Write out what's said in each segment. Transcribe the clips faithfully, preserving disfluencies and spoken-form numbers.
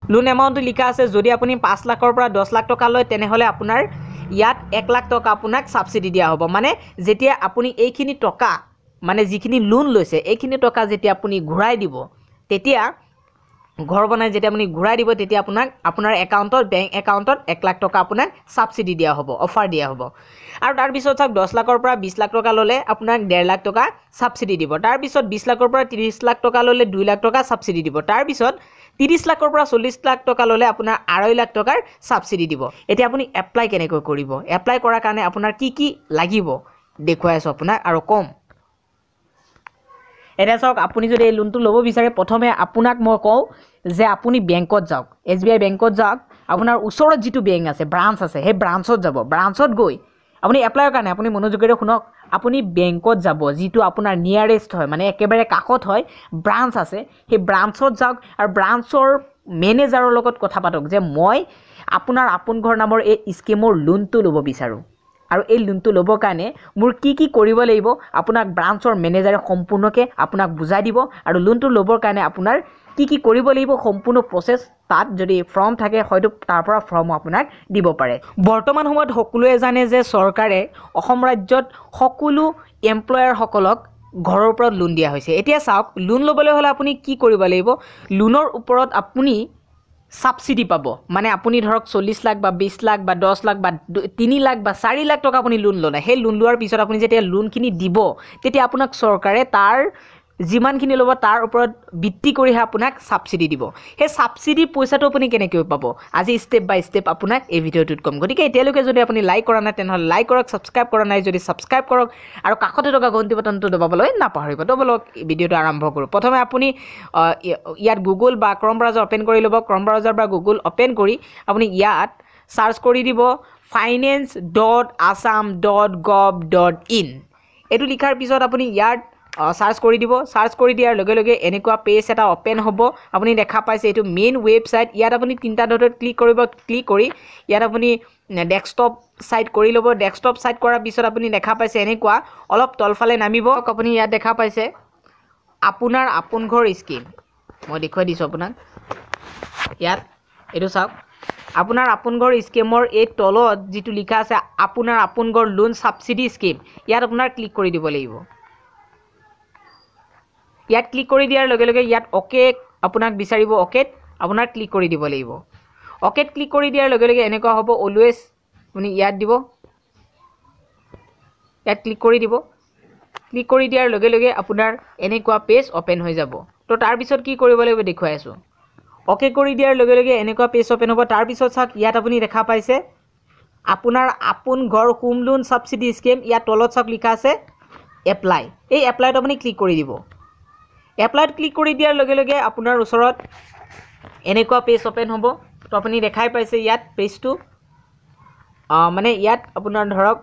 loan এমাউণ্টটো লিখা আছে যদি আপুনি পাঁচ লাখৰ পৰা দহ লাখ টকা লয় তেনেহ'লে আপোনাৰ ইয়াত এক লাখ টকা আপোনাক সাবসিডি দিয়া হ'ব মানে যেতিয়া আপুনি এইখিনি টকা মানে যিখিনি লোন লৈছে এইখিনি টকা যেতিয়া আপুনি ঘূৰাই দিব তেতিয়া ঘৰ বনাই যেতিয়া আপুনি ঘূৰাই দিব তেতিয়া আপোনাক আপোনাৰ একাউণ্টত বেংক একাউণ্টত এক লাখ টকা আপোনাক সাবসিডি দিয়া হ'ব অফাৰ দিয়া হ'ব আৰু তাৰ পিছত চাওক দহ লাখৰ পৰা বিশ লাখ টকা ল'লে আপোনাক ডেৰ লাখ টকা সাবসিডি দিব তাৰ পিছত বিশ লাখৰ পৰা ত্ৰিশ লাখ টকা ল'লে দুই লাখ টকা সাবসিডি দিব তাৰ পিছত ত্ৰিশ লাখৰ পৰা চল্লিশ লাখ টকা ল'লে আপোনাৰ আঢ়ৈ লাখ টকাৰ সাবসিডি দিব এতিয়া আপুনি এপ্লাই কেনেকৈ কৰিব এপ্লাই কৰাৰ কাৰণে আপোনাৰ কি কি লাগিব দেখুৱাই আছো আপোনাক আৰু কম এটা চাওক আপুনি যদি এই লোনটো ল'ব বিচাৰে প্ৰথমে আপোনাক মই কওঁ যে আপুনি বেংকত যাওক এছ বি আই বেংকত যাওক আপোনাৰ ওচৰত যিটো বেংক আছে ব্ৰাঞ্চ আছে সেই ব্ৰাঞ্চত যাব ব্ৰাঞ্চত গৈ আপুনি এপ্লাইৰ কাৰণে আপুনি মনোযোগেৰে শুনক আপুনি বেংকত যাব যিটো আপোনাৰ নিয়াৰেষ্ট হয় মানে একেবাৰে কাষত হয় ব্ৰাঞ্চ আছে সেই ব্ৰাঞ্চত যাওক আৰু ব্ৰাঞ্চৰ মেনেজাৰৰ লগত কথা পাতক যে মই আপোনাৰ আপোন ঘৰ নামৰ এই স্কিমৰ লোনটো ল'ব বিচাৰোঁ আৰু এই লোনটো ল'বৰ কাৰণে মোৰ কি কি কৰিব লাগিব আপোনাক ব্ৰাঞ্চৰ মেনেজাৰে সম্পূৰ্ণকৈ আপোনাক বুজাই দিব আৰু লোনটো ল'বৰ কাৰণে আপোনাৰ কি কি কৰিব লাগিব সম্পূৰ্ণ প্ৰসেছ তাত যদি ফৰ্ম থাকে হয়তো তাৰ পৰা ফৰ্ম আপোনাক দিব পাৰে বৰ্তমান সময়ত সকলোৱে জানে যে চৰকাৰে অসম ৰাজ্যত সকলো এমপ্লয়াৰসকলক ঘৰৰ ওপৰত লোন দিয়া হৈছে এতিয়া চাওক লোন ল'বলৈ হ'লে আপুনি কি কৰিব লাগিব লোনৰ ওপৰত আপুনি সাবসিডি পাব মানে আপুনি ধৰক চল্লিশ লাখ বা বিশ লাখ বা দহ লাখ বা তিনি লাখ বা চাৰি লাখ টকা আপুনি লোন ল'লে সেই লোন লোৱাৰ পিছত আপুনি যেতিয়া লোনখিনি দিব তেতিয়া আপোনাক চৰকাৰে তাৰ যিমানখিনি ল'ব তাৰ ওপৰত ভিত্তি কৰিহে আপোনাক সাবসিডি দিব সেই সাবসিডি পইচাটো আপুনি কেনেকৈ পাব আজি ষ্টেপ বাই ষ্টেপ আপোনাক এই ভিডিঅ'টোত ক'ম গতিকে এতিয়ালৈকে যদি আপুনি লাইক কৰা নাই তেনেহ'লে লাইক কৰক ছাবস্ক্ৰাইব কৰা নাই যদি ছাবস্ক্ৰাইব কৰক আৰু কাষতে থকা ঘণ্টি বাটনটো দবাবলৈ নাপাহৰিব তো বলক ভিডিঅ'টো আৰম্ভ কৰোঁ প্ৰথমে আপুনি ইয়াত গুগল বা ক্ৰম ব্ৰাউজাৰ অপেন কৰি ল'ব ক্ৰম ব্ৰাউজাৰ বা গুগল অপেন কৰি আপুনি ইয়াত সাৰ্চ কৰি দিব finance dot Assam dot gov dot in এইটো লিখাৰ পিছত আপুনি ইয়াত সাৰ্চ কৰি দিব সাৰ্চ কৰি দিয়াৰ লগে লগে এনেকুৱা পেজ এটা অপেন হ'ব আপুনি দেখা পাইছে এইটো মেইন ৱেবছাইট ইয়াত আপুনি তিনিটা ডটত ক্লিক কৰিব ক্লিক কৰি ইয়াত আপুনি ডেস্কটপ সাইট কৰি ল'ব ডেস্কটপ সাইট কৰাৰ পিছত আপুনি দেখা পাইছে এনেকুৱা অলপ তলফালে নামিব আপুনি ইয়াত দেখা পাইছে আপোনাৰ আপোন ঘৰ স্কিম মই দেখুৱাই দিছোঁ আপোনাক ইয়াত এইটো চাওক আপোনাৰ আপোন ঘৰ স্কিমৰ এই তলত যিটো লিখা আছে আপোনাৰ আপোন ঘৰ লোন সাবসিডি স্কিম ইয়াত আপোনাৰ ক্লিক কৰি দিব লাগিব ইয়াত ক্লিক কৰি দিয়াৰ লগে লগে ইয়াত ওকে আপোনাক বিচাৰিব ওকেত আপোনাৰ ক্লিক কৰি দিব লাগিব ওকেত ক্লিক কৰি দিয়াৰ লগে লগে এনেকুৱা হ'ব অলৱেজ আপুনি ইয়াত দিব ইয়াত ক্লিক কৰি দিব ক্লিক কৰি দিয়াৰ লগে লগে আপোনাৰ এনেকুৱা পেজ অপেন হৈ যাব তো তাৰ পিছত কি কৰিব লাগিব দেখুৱাই আছো ওকে কৰি দিয়াৰ লগে লগে এনেকুৱা পেজ অপেন হ'ব তাৰ পিছত চাওক ইয়াত আপুনি দেখা পাইছে আপোনাৰ আপোন ঘৰ হোম লোন সাবসিডি স্কিম ইয়াত তলত চাওক লিখা আছে এপ্লাই এই এপ্লাইত আপুনি ক্লিক কৰি দিব এপ্লাইত ক্লিক কৰি দিয়াৰ লগে লগে আপোনাৰ ওচৰত এনেকুৱা পেজ অপেন হ'ব তো আপুনি দেখাই পাইছে ইয়াত পেজটো মানে ইয়াত আপোনাৰ ধৰক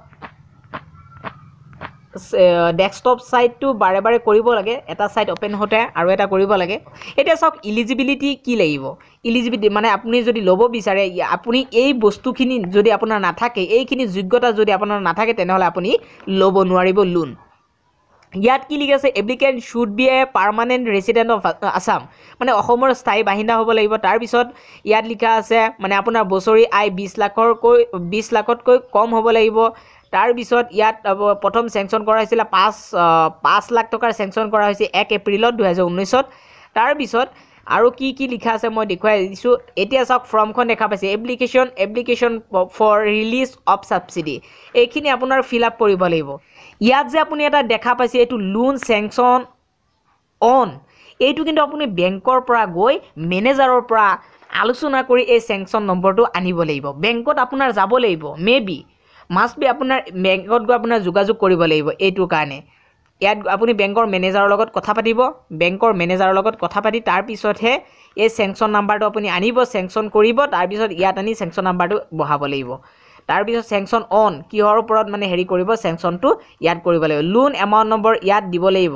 ডেস্কটপ সাইটটো বাৰে বাৰে কৰিব লাগে এটা সাইট অপেন হতে আৰু এটা কৰিব লাগে এটা চাওক এলিজিবিলিটি কি লাগিব এলিজিবিলিটি মানে আপুনি যদি ল'ব বিচাৰে আপুনি এই বস্তুখিনি যদি আপোনাৰ নাথাকে এইখিনি যোগ্যতা যদি আপোনাৰ নাথাকে তেনেহ'লে আপুনি ল'ব নোৱাৰিব লোন ইয়াত কি লিখা আছে applicant should be a permanent resident of Assam মানে অসমৰ স্থায়ী বাসিন্দা হ'ব লাগিব তাৰ পিছত ইয়াত লিখা আছে মানে আপোনাৰ বছৰি আয় বিশ লাখৰকৈ বিশ লাখতকৈ কম হ'ব লাগিব তাৰ পিছত ইয়াত প্ৰথম চেংচন কৰা হৈছিল পাঁচ পাঁচ লাখ টকাৰ চেংচন কৰা হৈছে এক এপ্ৰিলত দুহেজাৰ ঊনৈছত তাৰ পিছত আৰু কি কি লিখা আছে মই দেখুৱাই দিছোঁ এতিয়া চাওক ফৰ্মখন দেখা পাইছে application application for release of subsidy এইখিনি আপোনাৰ ফিল আপ কৰিব লাগিব ইয়াত যে আপুনি এটা দেখা পাইছে এইটো লোন চেংচন অন এইটো কিন্তু আপুনি বেংকৰ পৰা গৈ মেনেজাৰৰ পৰা আলোচনা কৰি এই চেংচন নম্বৰটো আনিব লাগিব বেংকত আপোনাৰ যাব লাগিব মে বি মাষ্ট বি আপোনাৰ বেংকত গৈ আপোনাৰ যোগাযোগ কৰিব লাগিব এইটোৰ কাৰণে ইয়াত আপুনি বেংকৰ মেনেজাৰৰ লগত কথা পাতিব বেংকৰ মেনেজাৰৰ লগত কথা পাতি তাৰ পিছতহে এই চেংচন নাম্বাৰটো আপুনি আনিব চেংচন কৰিব তাৰ পিছত ইয়াত আনি চেংচন নাম্বাৰটো বহাব লাগিব তাৰ পিছত চেংচন অন কিহৰ ওপৰত মানে হেৰি কৰিব চেংচনটো ইয়াত কৰিব লাগিব লোন এমাউণ্ট নম্বৰ ইয়াত দিব লাগিব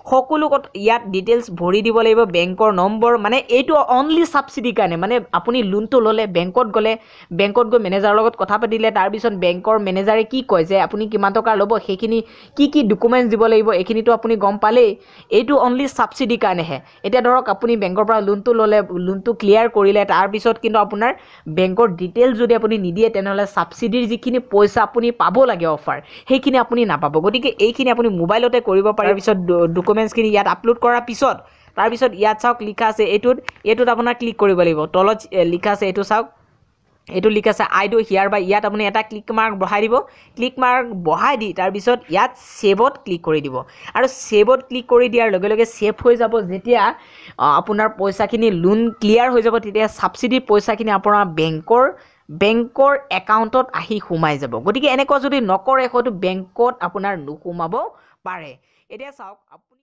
সকলো ইয়াত ডিটেইলছ ভৰি দিব লাগিব বেংকৰ নম্বৰ মানে এইটো অনলি সাবসিডি কাৰণে মানে আপুনি লোনটো ললে বেংকত গলে বেংকত গৈ মেনেজাৰৰ লগত কথা পাতিলে তাৰ পিছত বেংকৰ মেনেজাৰে কি কয় যে আপুনি কিমান টকা ল'ব সেইখিনি কি কি ডকুমেন্টছ দিব লাগিব এইখিনিটো আপুনি গম পালেই এইটো অনলি সাবসিডি কাৰণেহে এতিয়া ধৰক আপুনি বেংকৰ পৰা লোনটো ললে লোনটো ক্লিয়াৰ কৰিলে তাৰ পিছত কিন্তু আপোনাৰ বেংকৰ ডিটেইলছ যদি আপুনি নিদিয়ে তেনেহলে সাবসিডিৰ যিখিনি পইচা আপুনি পাব লাগে অফাৰ সেইখিনি আপুনি নাপাব গতিকে এইখিনি আপুনি মোবাইলতে কৰিব পাৰে পিছত ডকুমেন্টছখিনি ইয়াত আপলোড কৰাৰ পিছত তাৰ পিছত ইয়াত চাওক লিখা আছে এইটোত এইটোত আপোনাৰ ক্লিক কৰিব লাগিব তলত লিখা আছে এইটো চাওক এইটো লিখা আছে আই ডু হিয়াৰ বাই ইয়াত আপুনি এটা ক্লিক মাৰ্ক বহাই দিব ক্লিক মাৰ্ক বহাই দি তাৰ পিছত ইয়াত সেভত ক্লিক কৰি দিব আৰু সেভত ক্লিক কৰি দিয়াৰ লগে লগে সেভ হৈ যাব যেতিয়া আপোনাৰ পইচাখিনি লোন ক্লিয়াৰ হৈ যাব তেতিয়া সাবসিডিৰ পইচাখিনি আপোনাৰ বেংকৰ বেংকৰ একাউণ্টত আহি সোমাই যাব গতিকে এনেকুৱা যদি নকৰে হয়তো বেংকত আপোনাৰ নুসুমাব পাৰে এতিয়া চাওক